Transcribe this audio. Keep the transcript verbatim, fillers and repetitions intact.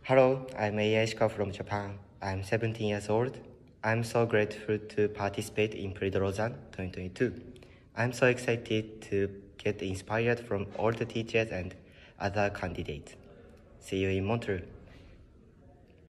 Hello, I'm Ei Ishikawa from Japan. I'm seventeen years old. I'm so grateful to participate in Prix de Lausanne twenty twenty-two. I'm so excited to get inspired from all the teachers and other candidates. See you in Montreux.